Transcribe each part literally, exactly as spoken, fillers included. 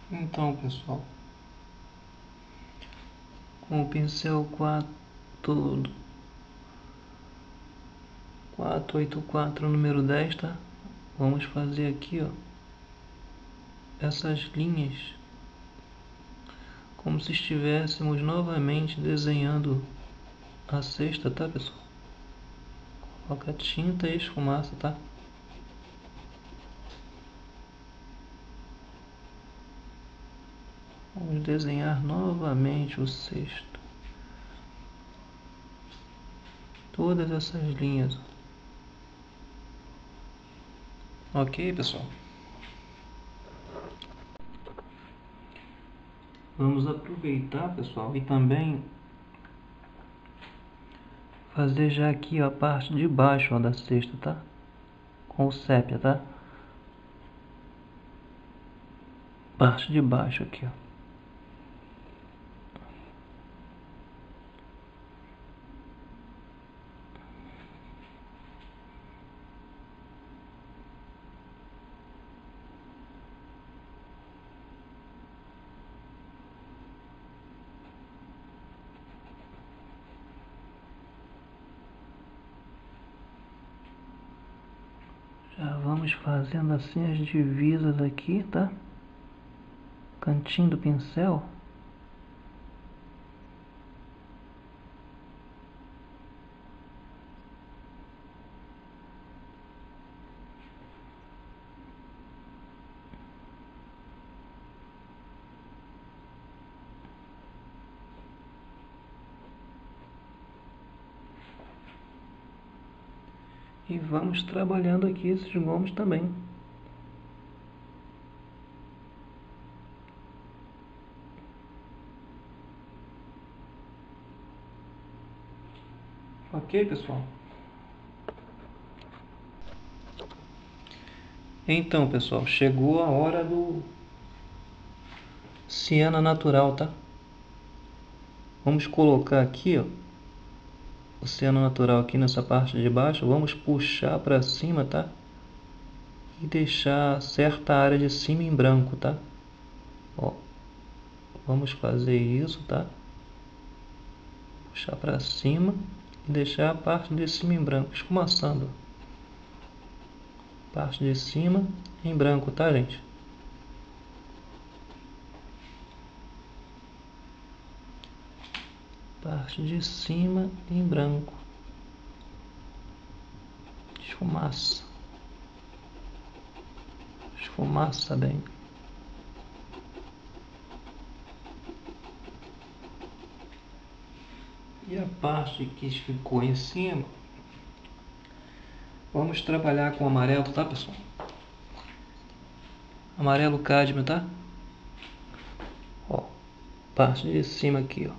Então, pessoal, com o pincel quatro quatro oito quatro número dez, tá? Vamos fazer aqui, ó, essas linhas como se estivéssemos novamente desenhando a cesta, tá, pessoal? Coloca tinta e esfumaça, tá? Vamos desenhar novamente o cesto. Todas essas linhas. Ok, pessoal? Vamos aproveitar, pessoal, e também fazer já aqui, ó, a parte de baixo, ó, da cesta, tá? Com o sépia, tá? Parte de baixo aqui, ó. Já vamos fazendo assim as divisas aqui, tá? Cantinho do pincel. E vamos trabalhando aqui esses gomos também. Ok, pessoal? Então, pessoal, chegou a hora do siena natural, tá? Vamos colocar aqui, ó, o siena natural aqui nessa parte de baixo. Vamos puxar para cima, tá? E deixar certa área de cima em branco, tá? Ó, vamos fazer isso, tá? Puxar para cima e deixar a parte de cima em branco, esfumaçando. Parte de cima em branco, tá, gente? Parte de cima em branco. Esfumaça. Esfumaça bem. E a parte que ficou em cima, vamos trabalhar com amarelo, tá, pessoal? Amarelo cádmio, tá? Ó, parte de cima aqui, ó.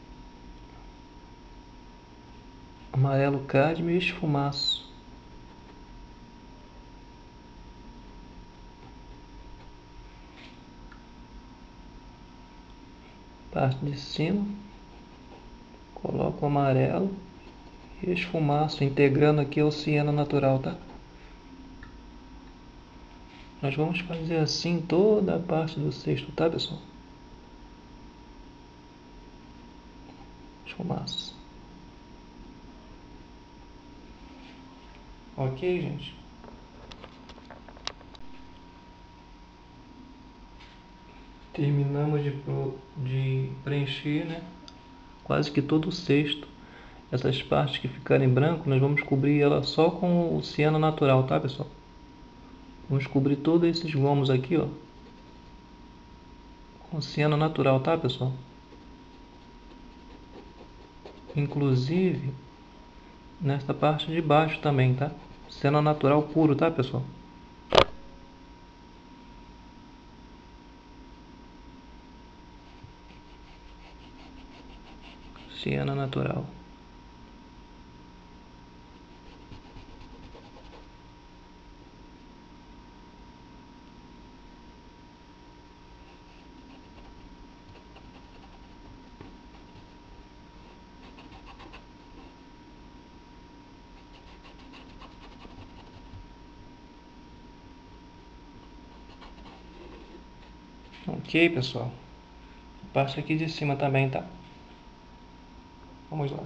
Amarelo cádmio e esfumaço. Parte de cima, coloco o amarelo e esfumaço, integrando aqui o siena natural, tá? Nós vamos fazer assim toda a parte do cesto, tá, pessoal? Esfumaço. Ok, gente? Terminamos de, pro, de preencher, né? Quase que todo o cesto. Essas partes que ficarem branco, nós vamos cobrir ela só com o siena natural, tá, pessoal? Vamos cobrir todos esses gomos aqui, ó, com siena natural, tá, pessoal? Inclusive nesta parte de baixo também, tá? Siena natural puro, tá, pessoal? Siena natural. Ok, pessoal. A parte aqui de cima também, tá? Vamos lá.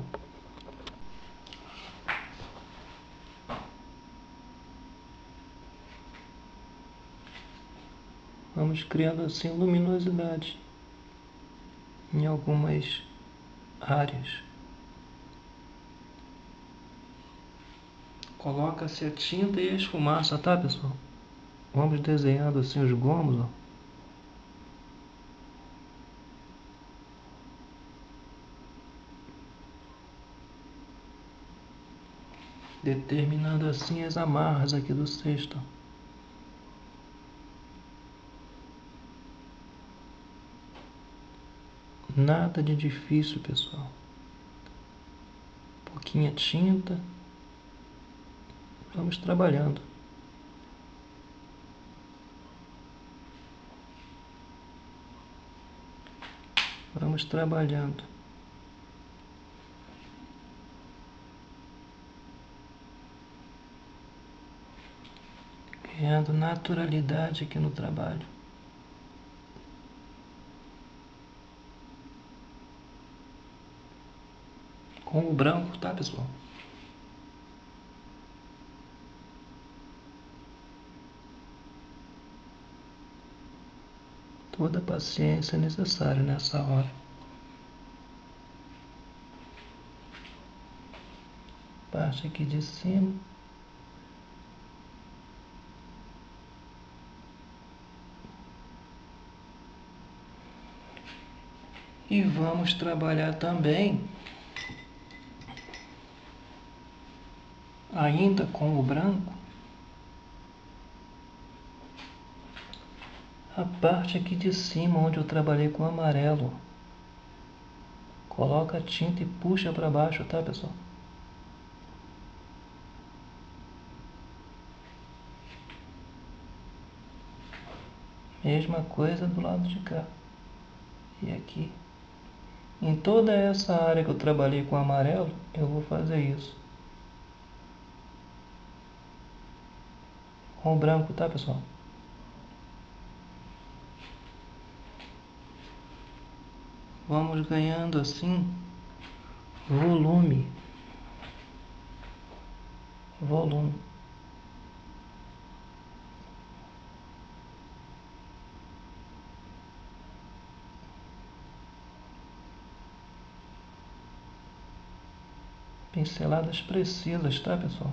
Vamos criando assim luminosidade em algumas áreas. Coloca-se a tinta e a esfumaça, tá, pessoal? Vamos desenhando assim os gomos, ó. Determinando assim as amarras aqui do cesto. Nada de difícil, pessoal. Pouquinha tinta. Vamos trabalhando. Vamos trabalhando. Criando naturalidade aqui no trabalho. Com o branco, tá, pessoal? Toda a paciência necessária nessa hora. Parte aqui de cima. E vamos trabalhar também, ainda com o branco, a parte aqui de cima onde eu trabalhei com o amarelo. Coloca a tinta e puxa para baixo, tá, pessoal? Mesma coisa do lado de cá. E aqui. Em toda essa área que eu trabalhei com amarelo, eu vou fazer isso. Com o branco, tá, pessoal? Vamos ganhando assim volume. Volume. Pinceladas precisas, tá, pessoal?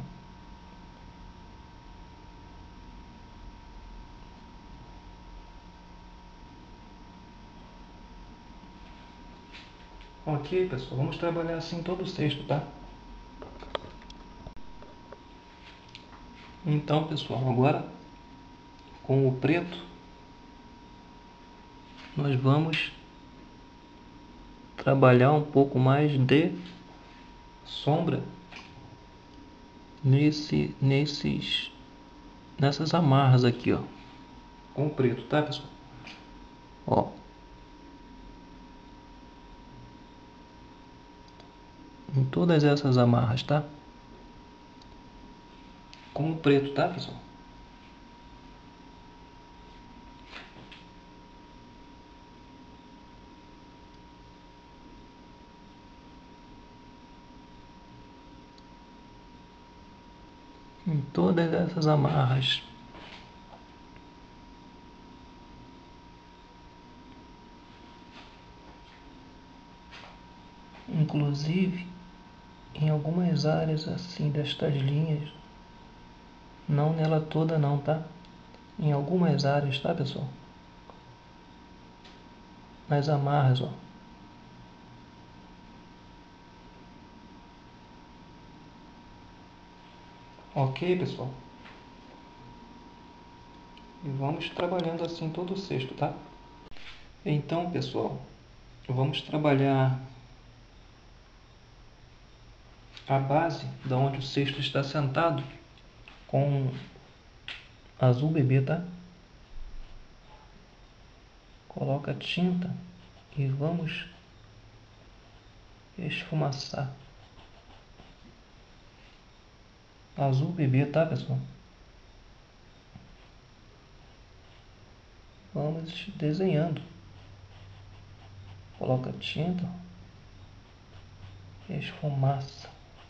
Ok, pessoal, vamos trabalhar assim todo o cesto, tá? Então, pessoal, agora com o preto nós vamos trabalhar um pouco mais de sombra nesse, nesses, nessas amarras aqui, ó, com o preto, tá, pessoal? Ó, em todas essas amarras, tá? Com o preto, tá, pessoal? Em todas essas amarras. Inclusive em algumas áreas assim destas linhas, não nela toda não, tá? Em algumas áreas, tá, pessoal? Nas amarras, ó. Ok, pessoal? E vamos trabalhando assim todo o cesto, tá? Então, pessoal, vamos trabalhar a base da onde o cesto está sentado com azul bebê, tá? Coloca a tinta e vamos esfumaçar. Azul bebê, tá, pessoal? Vamos desenhando. Coloca tinta, esfumaça.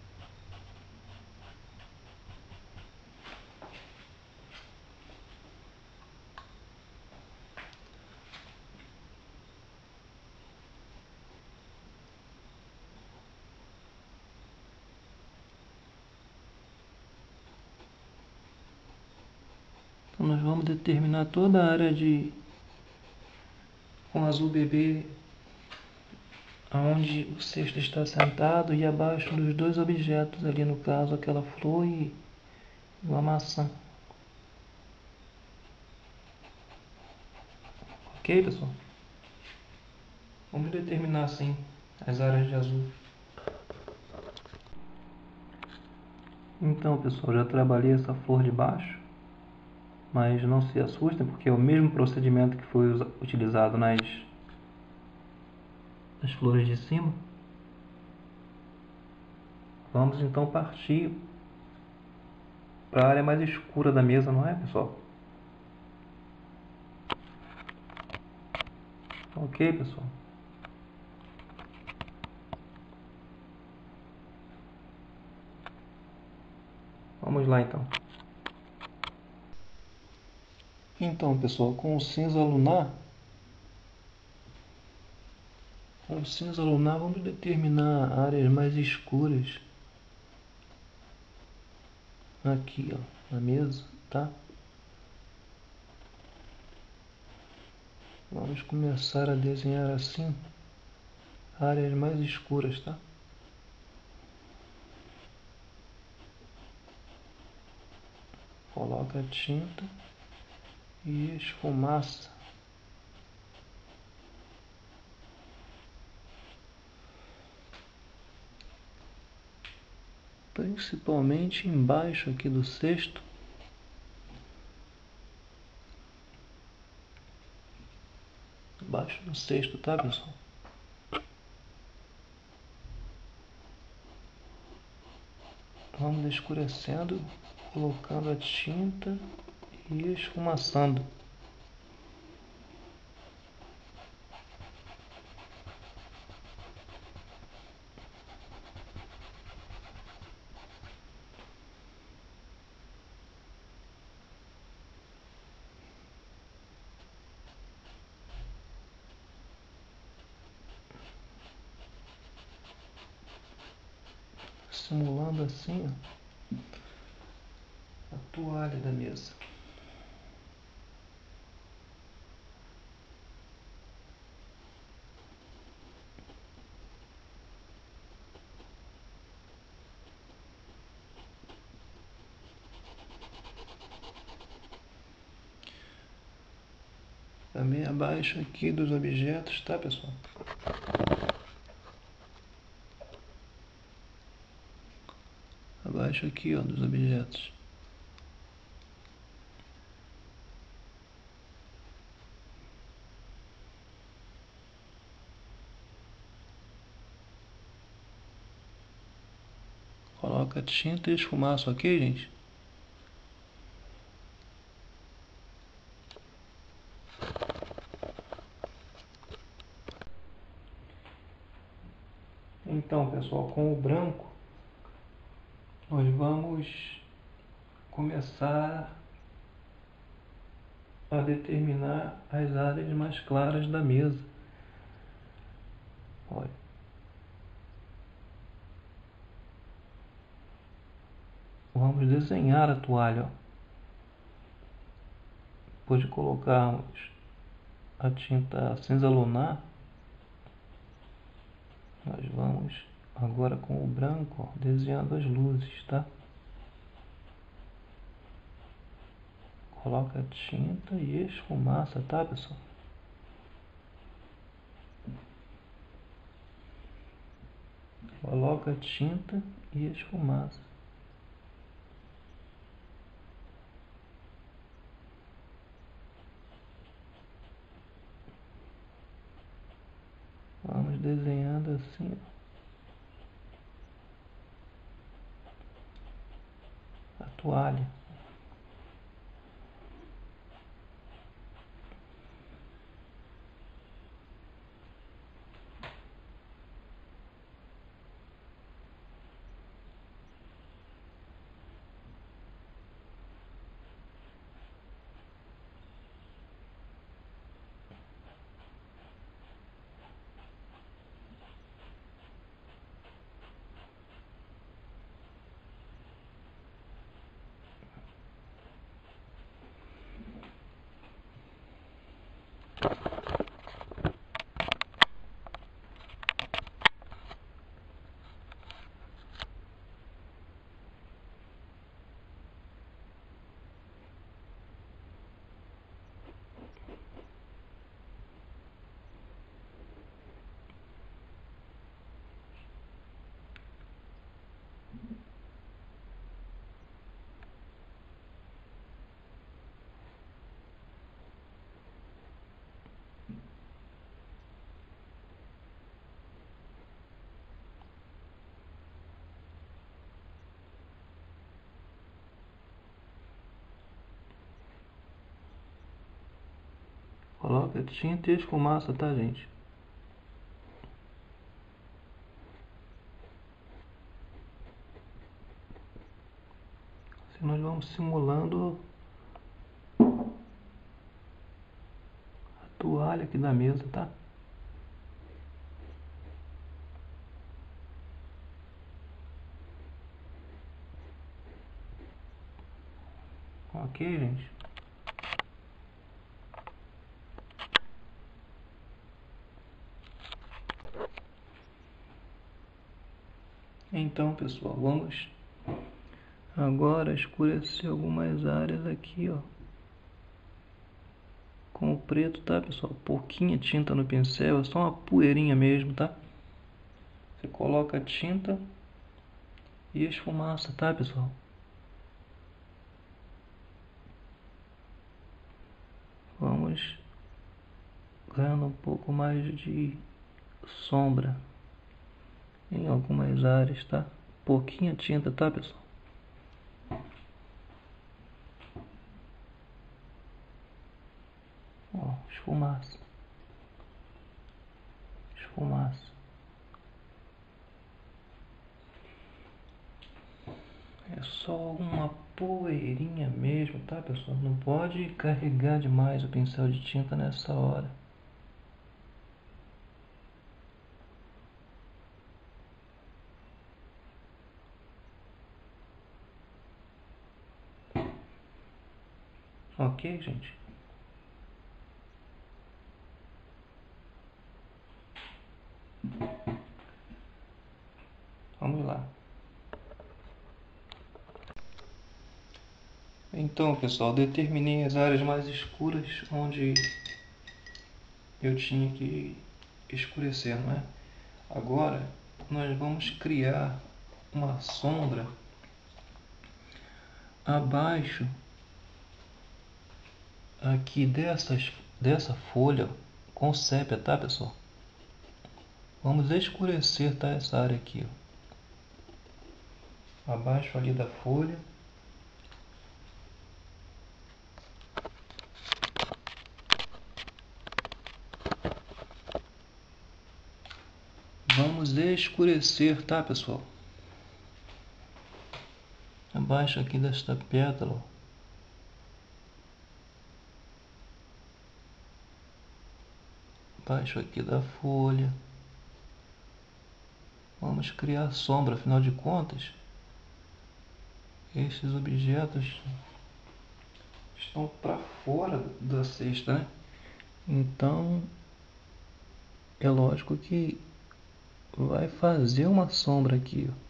Então nós vamos determinar toda a área de com azul bebê, aonde o cesto está sentado e abaixo dos dois objetos ali, no caso aquela flor e uma maçã. Ok, pessoal? Vamos determinar assim as áreas de azul. Então, pessoal, já trabalhei essa flor de baixo, mas não se assustem porque é o mesmo procedimento que foi utilizado nas, nas flores de cima. Vamos então partir para a área mais escura da mesa, não é, pessoal? Ok, pessoal? Vamos lá então. Então, pessoal, com o cinza lunar, com o cinza lunar vamos determinar áreas mais escuras aqui, ó, na mesa, tá? Vamos começar a desenhar assim áreas mais escuras, tá? Coloca a tinta e esfumaça. Principalmente embaixo aqui do cesto. Embaixo do cesto, tá, pessoal? Vamos escurecendo, colocando a tinta e esfumaçando. Simulando assim, ó, a toalha da mesa. Também abaixo aqui dos objetos, tá, pessoal? Abaixo aqui, ó, dos objetos. Coloca tinta e esfumaça, ok, gente? Então, pessoal, com o branco, nós vamos começar a determinar as áreas mais claras da mesa. Olha. Vamos desenhar a toalha, ó. Depois de colocarmos a tinta cinza lunar, nós vamos agora com o branco, ó, desenhando as luzes, tá? Coloca a tinta e esfumaça, tá, pessoal? Coloca a tinta e esfumaça. Vamos desenhando assim, ó, a toalha. Coloca tinta e esfumaça, tá, gente? Assim nós vamos simulando a toalha aqui da mesa, tá? Ok, gente? Então, pessoal, vamos agora escurecer algumas áreas aqui, ó, com o preto, tá, pessoal? Pouquinha tinta no pincel, é só uma poeirinha mesmo, tá? Você coloca a tinta e esfumaça, tá, pessoal? Vamos ganhando um pouco mais de sombra em algumas áreas, tá? Pouquinha tinta, tá, pessoal? Ó, esfumaça. Esfumaça. É só uma poeirinha mesmo, tá, pessoal? Não pode carregar demais o pincel de tinta nessa hora. Ok, gente? Vamos lá. Então, pessoal, determinei as áreas mais escuras onde eu tinha que escurecer, não é? Agora, nós vamos criar uma sombra abaixo aqui dessas, dessa folha com sépia, tá, pessoal? Vamos escurecer, tá, essa área aqui, ó. Abaixo ali da folha. Vamos escurecer, tá, pessoal? Abaixo aqui desta pétala, ó. Abaixo aqui da folha. Vamos criar sombra, afinal de contas, esses objetos estão para fora da cesta, né? Então, é lógico que vai fazer uma sombra aqui, ó.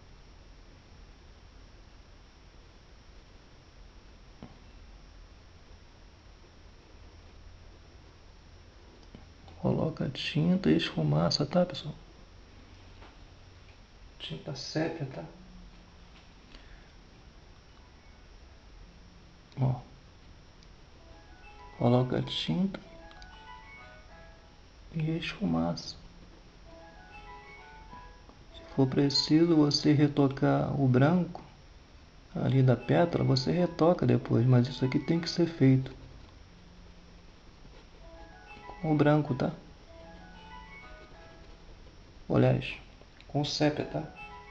Coloca tinta e esfumaça, tá, pessoal? Tinta sépia, tá? Ó. Coloca tinta e esfumaça. Se for preciso você retocar o branco ali da pétala, você retoca depois, mas isso aqui tem que ser feito com o branco, tá? Aliás, com o sépia, tá?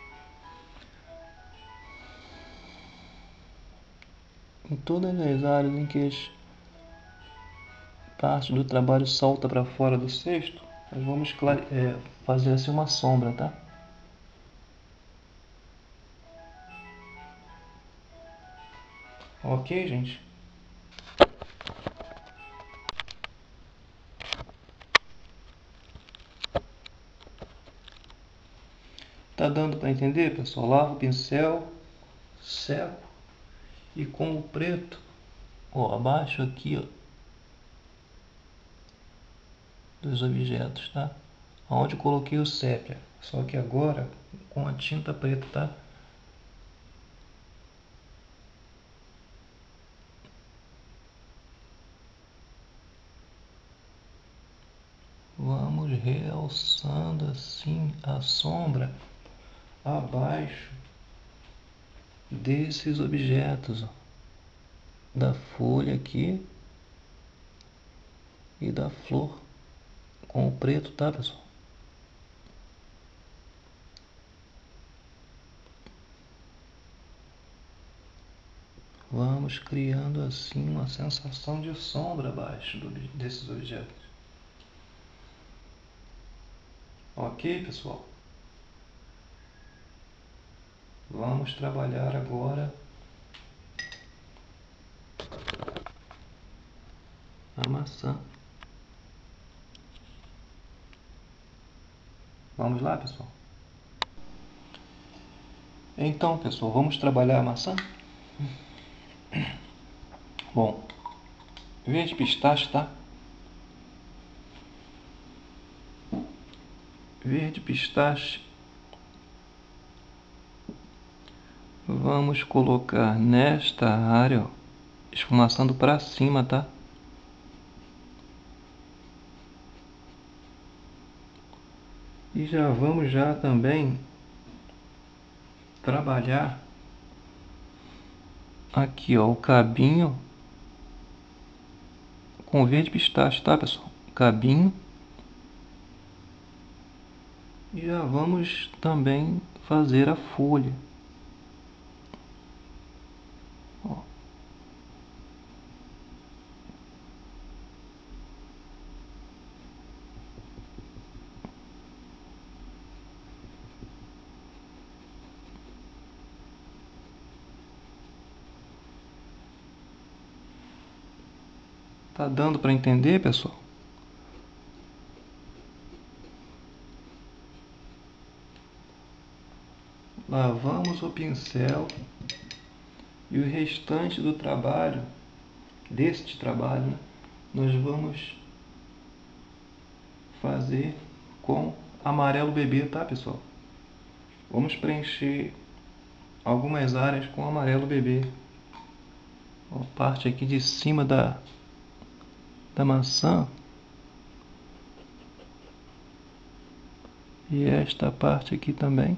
Em todas as áreas em que as partes do trabalho salta para fora do cesto, nós vamos clare... é, fazer assim uma sombra, tá? Ok, gente? Tá dando para entender, pessoal? Lavo o pincel, seco e com o preto, ó, abaixo aqui, ó, dos objetos, tá? Onde eu coloquei o sépia, só que agora com a tinta preta, tá? Vamos realçando assim a sombra abaixo desses objetos, ó, da folha aqui e da flor com o preto, tá, pessoal? Vamos criando assim uma sensação de sombra abaixo do, desses objetos. Ok, pessoal? Vamos trabalhar agora a maçã. Vamos lá, pessoal? Então, pessoal, vamos trabalhar a maçã? Bom, verde pistache, tá? Verde pistache. Vamos colocar nesta área, ó, esfumaçando para cima, tá? E já vamos já também trabalhar aqui, ó, o cabinho com verde pistache, tá, pessoal? Cabinho. E já vamos também fazer a folha. Ó. Tá dando para entender, pessoal? Lavamos o pincel e o restante do trabalho, deste trabalho, né, nós vamos fazer com amarelo bebê, tá, pessoal? Vamos preencher algumas áreas com amarelo bebê. Ó, parte aqui de cima da, da maçã. E esta parte aqui também.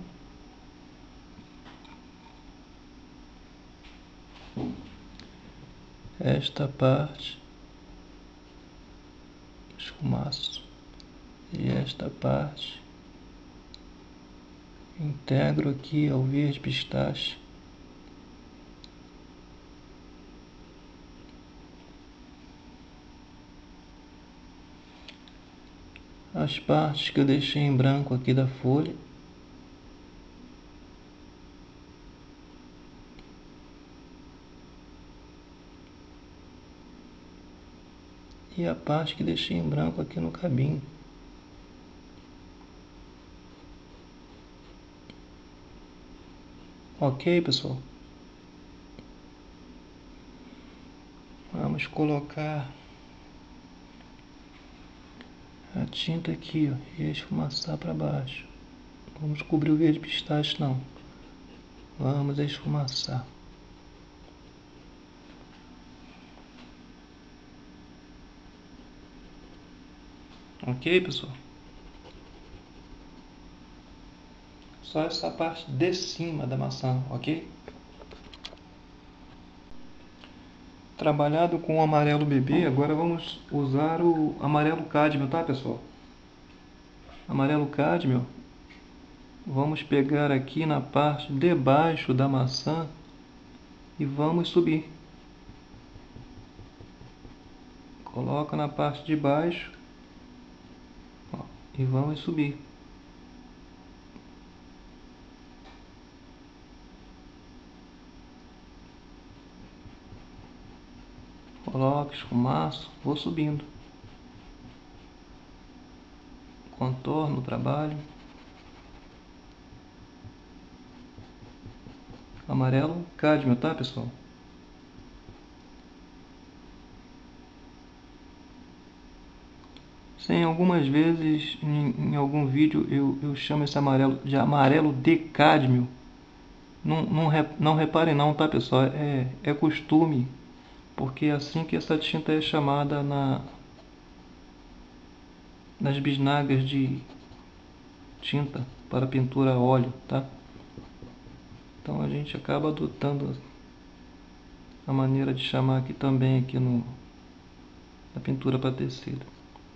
Esta parte. Esfumaço. E esta parte. Integro aqui ao verde pistache. As partes que eu deixei em branco aqui da folha. E a parte que deixei em branco aqui no cabinho. Ok, pessoal? Vamos colocar a tinta aqui, ó, e esfumaçar para baixo. Vamos cobrir o verde pistache, não. Vamos esfumaçar. Ok, pessoal? Só essa parte de cima da maçã, ok? Trabalhado com o amarelo bebê, agora vamos usar o amarelo cádmio, tá, pessoal? Amarelo cádmio. Vamos pegar aqui na parte de baixo da maçã e vamos subir. Coloca na parte de baixo, ó, e vamos subir. Coloca esfumaço, vou subindo. Contorno o trabalho. amarelo cádmio, tá, pessoal? Sim, algumas vezes em, em algum vídeo eu, eu chamo esse amarelo de amarelo de cádmio. Não, não, não reparem não, tá, pessoal? É, é costume, porque é assim que essa tinta é chamada na, nas bisnagas de tinta para pintura a óleo, tá? Então a gente acaba adotando a maneira de chamar aqui também aqui no, na pintura para tecido.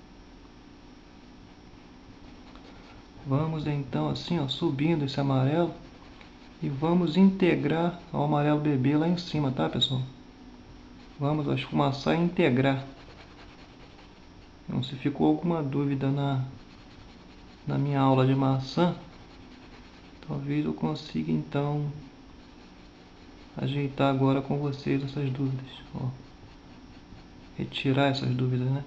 Vamos então assim, ó, subindo esse amarelo e vamos integrar ao amarelo bebê lá em cima, tá, pessoal? Vamos ó, esfumaçar e integrar. Então, se ficou alguma dúvida na, na minha aula de maçã, talvez eu consiga então ajeitar agora com vocês essas dúvidas. Ó, retirar essas dúvidas, né?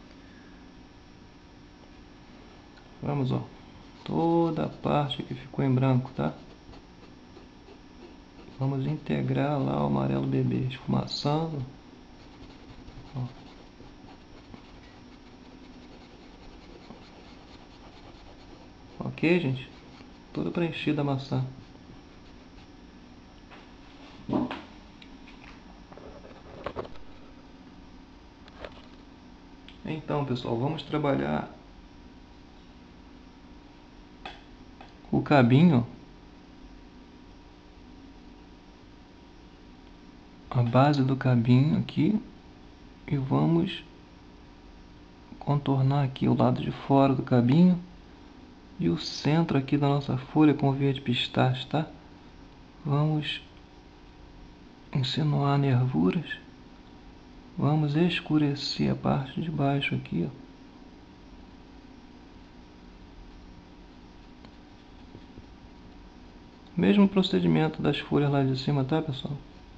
Vamos, ó, toda a parte que ficou em branco, tá? Vamos integrar lá o amarelo bebê, esfumaçando. Ó. Ok, gente? Toda preenchida a maçã. Então, pessoal, vamos trabalhar o cabinho, a base do cabinho aqui, e vamos contornar aqui o lado de fora do cabinho e o centro aqui da nossa folha com verde pistache, tá? Vamos insinuar nervuras, vamos escurecer a parte de baixo aqui, ó. Mesmo procedimento das folhas lá de cima, tá, pessoal?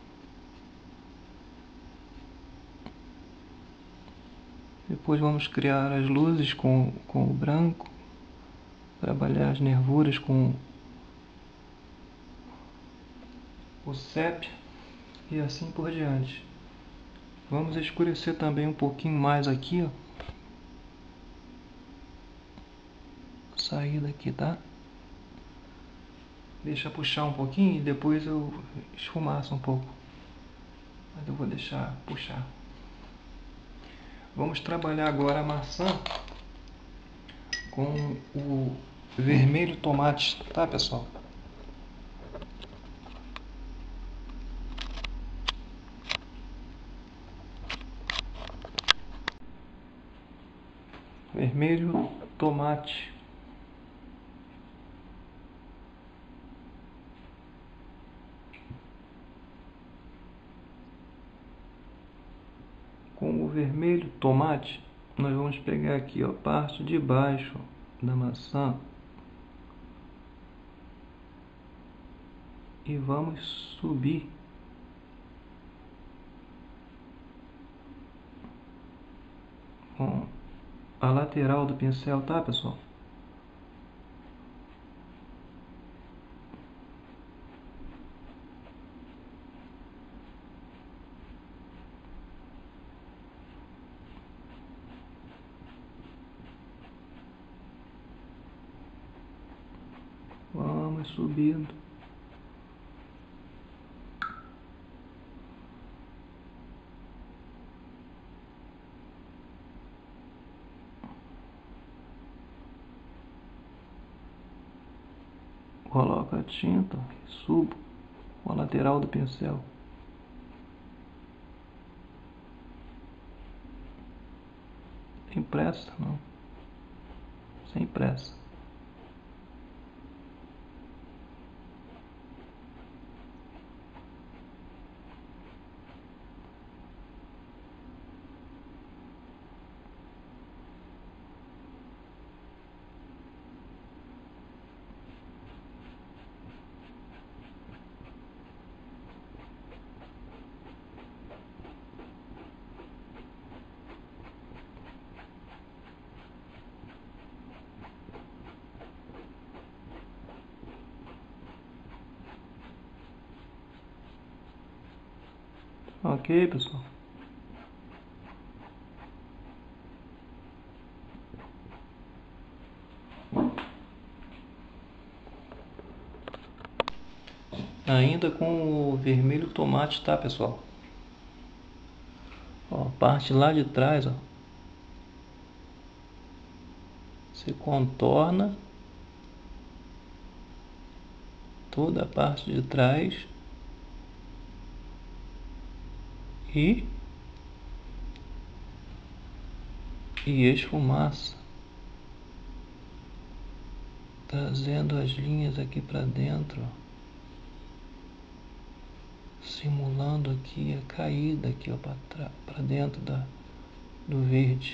Depois vamos criar as luzes com, com o branco, trabalhar as nervuras com o sépia e assim por diante. Vamos escurecer também um pouquinho mais aqui, ó. Sair daqui, tá? Deixa puxar um pouquinho e depois eu esfumaço um pouco. Mas eu vou deixar puxar. Vamos trabalhar agora a maçã com o vermelho tomate, tá, pessoal? Vermelho tomate. Com o vermelho tomate, nós vamos pegar aqui, ó, a parte de baixo da maçã e vamos subir com a lateral do pincel, tá, pessoal? Vamos subindo. Coloco a tinta e subo com a lateral do pincel. Sem pressa, não. Sem pressa. Ok, pessoal. Ainda com o vermelho tomate, tá, pessoal? Ó, a parte lá de trás, ó. Você contorna toda a parte de trás e e esfumaça, trazendo as linhas aqui para dentro, simulando aqui a caída aqui, ó, para dentro da do verde.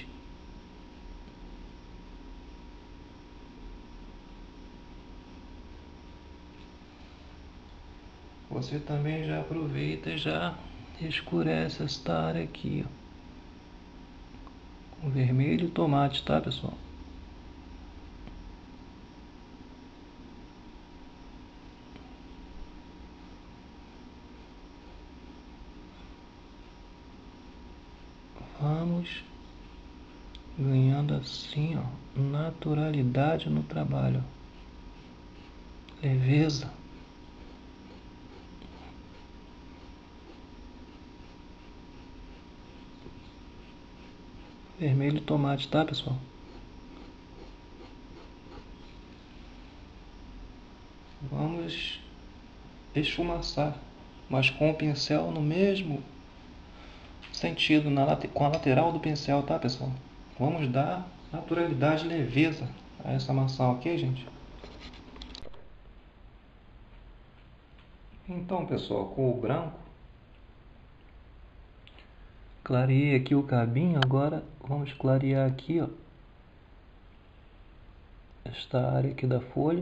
Você também já aproveita e já escurece esta área aqui, ó, com vermelho e tomate, tá, pessoal? Vamos ganhando assim, ó, naturalidade no trabalho, leveza. Vermelho e tomate, tá, pessoal? Vamos esfumaçar, mas com o pincel no mesmo sentido, na, com a lateral do pincel, tá, pessoal? Vamos dar naturalidade e leveza a essa maçã, ok, gente? Então, pessoal, com o branco, clareei aqui o cabinho, agora vamos clarear aqui, ó, esta área aqui da folha.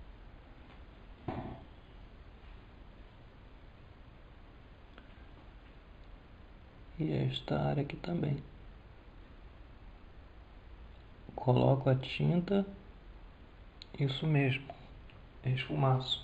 E esta área aqui também. Coloco a tinta, isso mesmo, esfumaço.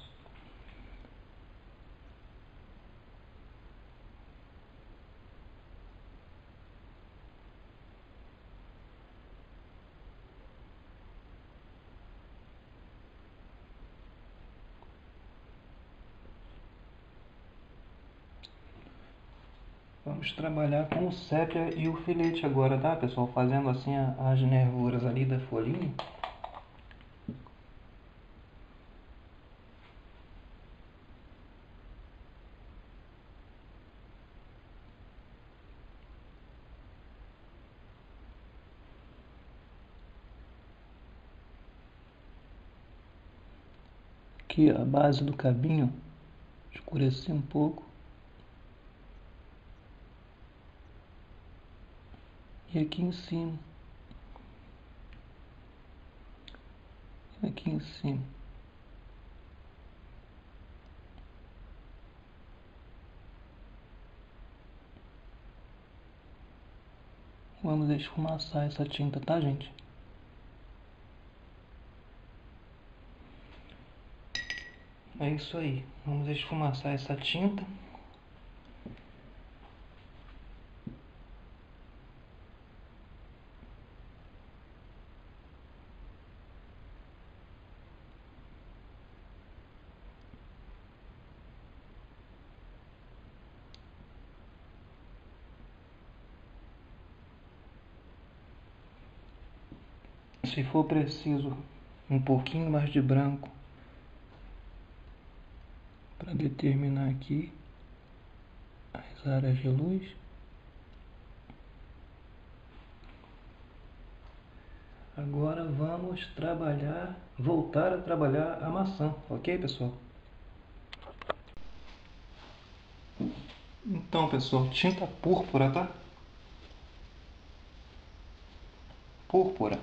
Vamos trabalhar com o sépia e o filete agora, tá, pessoal? Fazendo assim as nervuras ali da folhinha. Aqui a base do cabinho, escureci um pouco. E aqui em cima. Aqui em cima. Vamos esfumaçar essa tinta, tá, gente? É isso aí. Vamos esfumaçar essa tinta. Se for preciso, um pouquinho mais de branco para determinar aqui as áreas de luz. Agora vamos trabalhar, voltar a trabalhar a maçã, ok, pessoal? Então, pessoal, tinta púrpura, tá? Púrpura.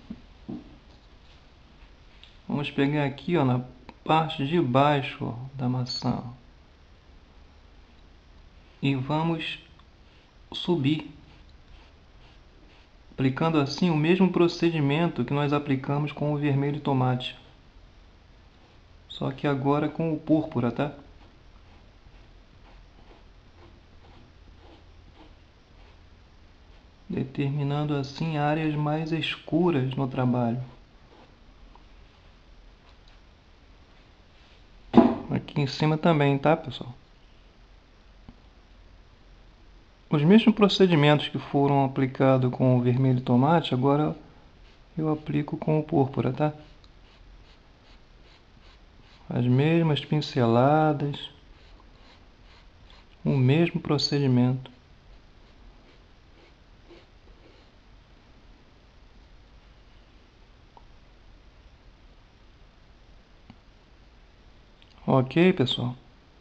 Vamos pegar aqui, ó, na parte de baixo, ó, da maçã e vamos subir, aplicando assim o mesmo procedimento que nós aplicamos com o vermelho tomate, só que agora com o púrpura, tá? determinando assim áreas mais escuras no trabalho. Aqui em cima também, tá, pessoal? Os mesmos procedimentos que foram aplicados com o vermelho tomate, agora eu aplico com o púrpura, tá? As mesmas pinceladas, o mesmo procedimento. Ok, pessoal?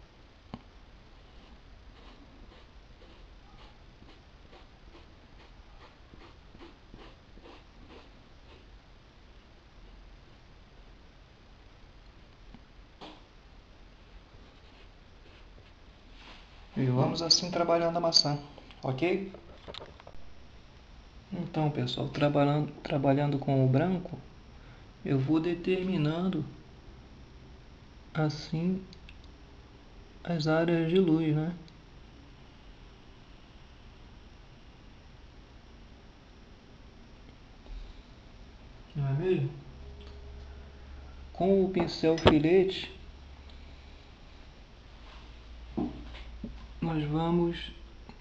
E vamos assim trabalhando a maçã, ok? Então, pessoal, trabalhando, trabalhando com o branco, eu vou determinando assim as áreas de luz, né? Não é mesmo? Com o pincel filete, nós vamos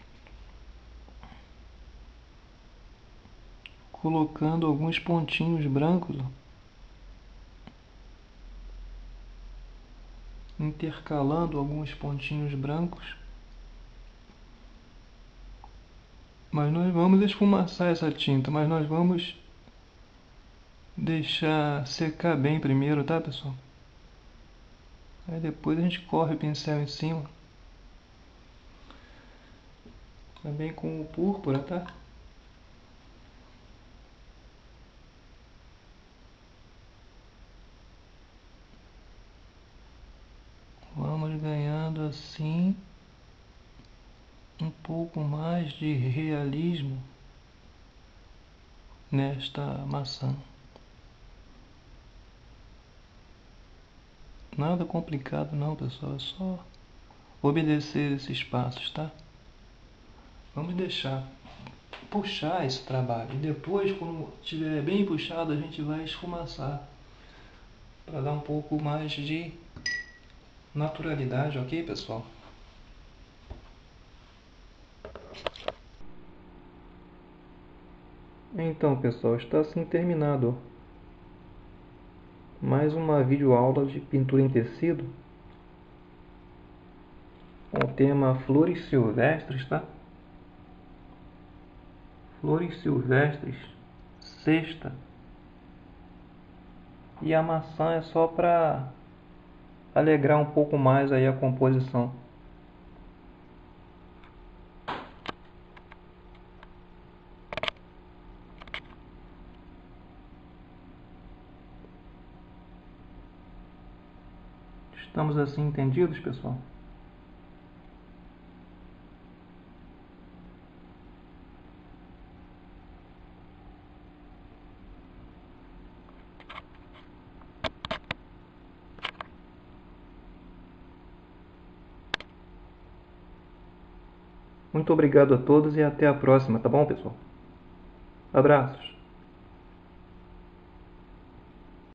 colocando alguns pontinhos brancos, ó, intercalando alguns pontinhos brancos, mas nós vamos esfumaçar essa tinta, mas nós vamos deixar secar bem primeiro, tá, pessoal? Aí depois a gente corre o pincel em cima, também com o púrpura, tá? Vamos ganhando assim um pouco mais de realismo nesta maçã. Nada complicado não, pessoal, é só obedecer esses passos, tá? Vamos deixar puxar esse trabalho e depois, quando estiver bem puxado, a gente vai esfumaçar para dar um pouco mais de naturalidade, ok, pessoal? Então, pessoal, está assim terminado mais uma videoaula de pintura em tecido com o tema flores silvestres, tá? Flores silvestres, sexta. E a maçã é só para alegrar um pouco mais aí a composição. Estamos assim entendidos, pessoal? Muito obrigado a todos e até a próxima, tá bom, pessoal? Abraços!